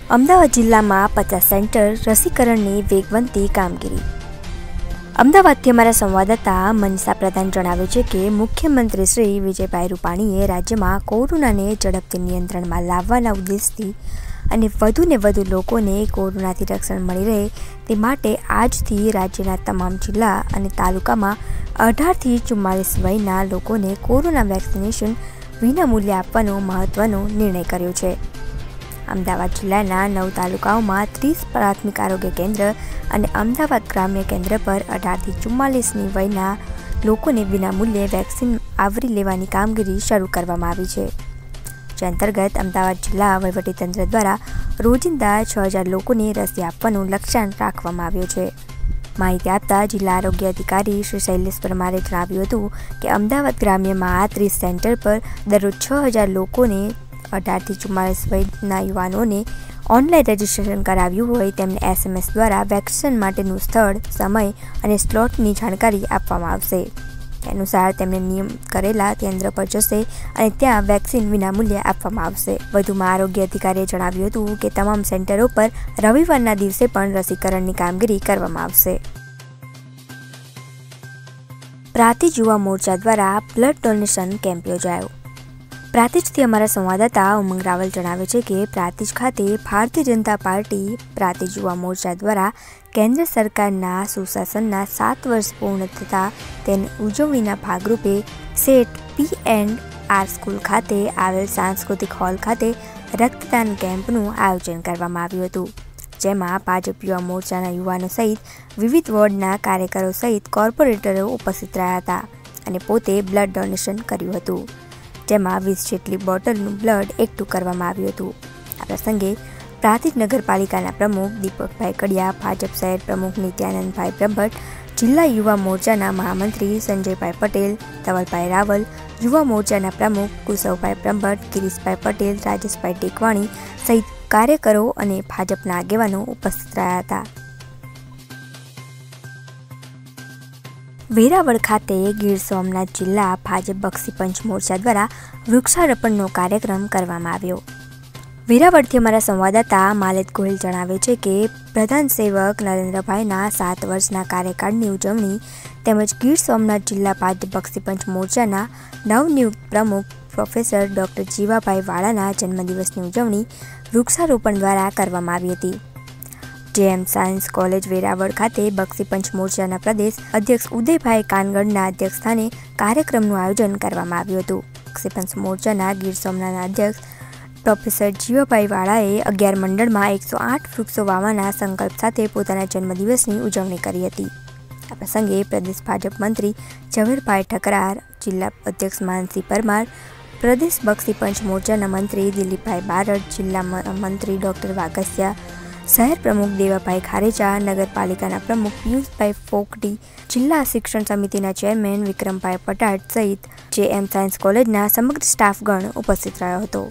અમદાવાદ જિલ્લામાં 50 સેન્ટર રસીકરણની વેગવંતી કામગીરી। અમદાવાદથી અમારા સંવાદદાતા મનીષા પ્રધાન જણાવે છે કે મુખ્યમંત્રી શ્રી વિજયભાઈ રૂપાણીએ રાજ્યમાં કોરોનાને ઝડપથી નિયંત્રણમાં લાવવાના ઉદ્દેશથી અને વધુ લોકોને કોરોનાથી રક્ષણ મળી રહે તે માટે આજથી રાજ્યના તમામ જિલ્લા અને તાલુકામાં 18 થી 44 વયના લોકોને કોરોના વેક્સિનેશન વિનામૂલ્યે આપવાનો મહત્વનો નિર્ણય કર્યો છે। અમદાવાદ જિલ્લાના 9 તાલુકાઓમાં 30 પ્રાથમિક આરોગ્ય કેન્દ્ર અને અમદાવાદ ગ્રામ્ય કેન્દ્ર પર 18 થી 44ની વયના લોકોને વિનામૂલ્યે વેક્સિન આવરી લેવાની કામગીરી શરૂ કરવામાં આવી છે। જે અંતર્ગત અમદાવાદ જિલ્લા વહીવટીતંત્ર દ્વારા રોજિંદા 6000 લોકોને રસી આપવાનું લક્ષ્યાંક રાખવામાં આવ્યો છે। માહિતી આપતા જિલ્લા આરોગ્ય અધિકારી શ્રી શૈલેષ પરમારે જણાવ્યું હતું કે અમદાવાદ ગ્રામ્યમાં 30 સેન્ટર પર દરરોજ 6000 લોકોને 18 થી 44 વયના યુવાનોને ઓનલાઈન રજીસ્ટ્રેશન કરાવ્યું હોય તેમને SMS દ્વારા વેક્સિનેશન માટેનું સ્થળ, સમય અને સ્લોટની જાણકારી આપવામાં આવશે। તે અનુસાર તેમને નિયમ કરેલા કેન્દ્ર પર જશે અને ત્યાં વેક્સિન વિનામૂલ્યે આપવામાં આવશે। વધુમાં આરોગ્ય અધિકારીએ જણાવ્યું હતું કે તમામ સેન્ટરો પર રવિવારના દિવસે પણ રસીકરણની કામગીરી કરવામાં આવશે। પ્રાંતિજ યુવા મોરચા દ્વારા બ્લડ ડોનેશન કેમ્પ યોજાયો। પ્રાંતિજથી અમારા સંવાદદાતા ઉમંગ રાવલ જણાવે છે કે પ્રાંતિજ ખાતે ભારતીય જનતા પાર્ટી પ્રાંતિજ યુવા મોરચા દ્વારા કેન્દ્ર સરકારના સુશાસનના 7 વર્ષ પૂર્ણ થતા તેની ઉજવણીના ભાગરૂપે સેટ P&R સ્કૂલ ખાતે આવેલ સાંસ્કૃતિક હોલ ખાતે રક્તદાન કેમ્પનું આયોજન કરવામાં આવ્યું હતું। જેમાં ભાજપ યુવા મોરચાના યુવાનો સહિત વિવિધ વોર્ડના કાર્યકરો સહિત કોર્પોરેટરો ઉપસ્થિત રહ્યા હતા અને પોતે બ્લડ ડોનેશન કર્યું હતું। જેમાં 20 જેટલી બોટલનું બ્લડ એકઠું કરવામાં આવ્યું હતું। આ પ્રસંગે પ્રાંતિજ નગરપાલિકાના પ્રમુખ દીપકભાઈ કડિયા, ભાજપ શહેર પ્રમુખ નિત્યાનંદભાઈ બ્રહ્મભટ્ટ, જિલ્લા યુવા મોરચાના મહામંત્રી સંજયભાઈ પટેલ, ધવલભાઈ રાવલ, યુવા મોરચાના પ્રમુખ કુશવભાઈ બ્રહ્મભટ્ટ, ગિરીશભાઈ પટેલ, રાજેશભાઈ ટેકવાણી સહિત કાર્યકરો અને ભાજપના આગેવાનો ઉપસ્થિત રહ્યા હતા। વેરાવળ ખાતે ગીર સોમનાથ જિલ્લા ભાજપ બક્ષી પંચ મોરચા દ્વારા વૃક્ષારોપણનો કાર્યક્રમ કરવામાં આવ્યો। વેરાવળથી અમારા સંવાદદાતા માલેત ગોહિલ જણાવે છે કે પ્રધાન સેવક નરેન્દ્રભાઈના 7 વર્ષના કાર્યકાળની ઉજવણી તેમજ ગીર સોમનાથ જિલ્લા ભાજપ બક્ષી પંચ મોરચાના નવનિયુક્ત પ્રમુખ પ્રોફેસર ડૉક્ટર જીવાભાઈ વાળાના જન્મદિવસની ઉજવણી વૃક્ષારોપણ દ્વારા કરવામાં આવી હતી। જેએમ સાયન્સ કોલેજ વેરાવળ ખાતે બક્ષી પંચ મોરચાના પ્રદેશ અધ્યક્ષ ઉદયભાઈ કાનગડના અધ્યક્ષસ્થાને કાર્યક્રમનું આયોજન કરવામાં આવ્યું હતું। બક્ષી પંચ મોરચાના ગીર સોમનાથના અધ્યક્ષ પ્રોફેસર જીવાભાઈ વાળાએ 11 મંડળમાં 108 વૃક્ષો વાવવાના સંકલ્પ સાથે પોતાના જન્મદિવસની ઉજવણી કરી હતી। આ પ્રસંગે પ્રદેશ ભાજપ મંત્રી ઝવેરભાઈ ઠકરાર, જિલ્લા અધ્યક્ષ માનસી પરમાર, પ્રદેશ બક્ષી પંચ મોરચાના મંત્રી દિલીપભાઈ બારડ, જિલ્લા મંત્રી ડૉક્ટર વાઘસિયા, શહેર પ્રમુખ દેવાભાઈ ખારેચા, નગરપાલિકાના પ્રમુખ પિયુષભાઈ ફોકડી, જિલ્લા શિક્ષણ સમિતિના ચેરમેન વિક્રમભાઈ પટાટ સહિત જેએમ સાયન્સ કોલેજના સમગ્ર સ્ટાફગણ ઉપસ્થિત રહ્યો હતો।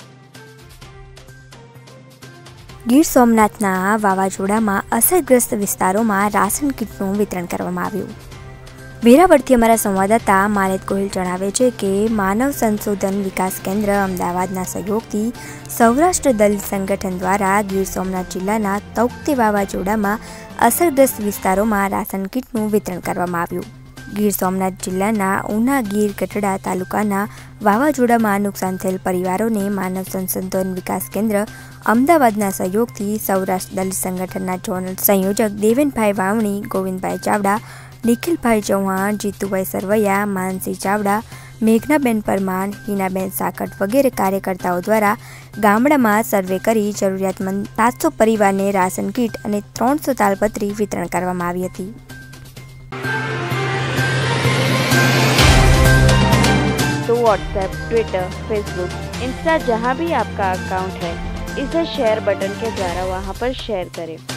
ગીર સોમનાથના વાવાઝોડામાં અસરગ્રસ્ત વિસ્તારોમાં રાશન કીટનું વિતરણ કરવામાં આવ્યું। વેરાવળથી અમારા સંવાદદાતા માલેત ગોહિલ જણાવે છે કે માનવ સંશોધન વિકાસ કેન્દ્ર અમદાવાદના સહયોગથી સૌરાષ્ટ્ર દલિત સંગઠન દ્વારા ગીર સોમનાથ જિલ્લાના તૌકતે વાવાઝોડામાં અસરગ્રસ્ત વિસ્તારોમાં રાશન કીટનું વિતરણ કરવામાં આવ્યું। ગીર સોમનાથ જિલ્લાના ઉના, ગીર, ગઢડા તાલુકાના વાવાઝોડામાં નુકસાન થયેલ પરિવારોને માનવ સંશોધન વિકાસ કેન્દ્ર અમદાવાદના સહયોગથી સૌરાષ્ટ્ર દલિત સંગઠનના ઝોનલ સંયોજક દેવેનભાઈ વાવણી, ગોવિંદભાઈ ચાવડા, નિખિલભાઈ ચૌહાણ, જીતુભાઈ સરવૈયા, માનસી ચાવડા, મેઘનાબેન પરમાર, હિનાબેન સાકટ વગેરે કાર્યકર્તાઓ દ્વારા ગામડામાં સર્વે કરી જરૂરિયાતમંદ 700 પરિવારને રાશન કીટ અને 300 તાલપત્રી વિતરણ કરવામાં આવી હતી। तो व्हाट्सएप, ट्विटर, फेसबुक, इंस्टा जहाँ भी आपका अकाउंट है इसे शेयर बटन के द्वारा वहाँ पर शेयर करें।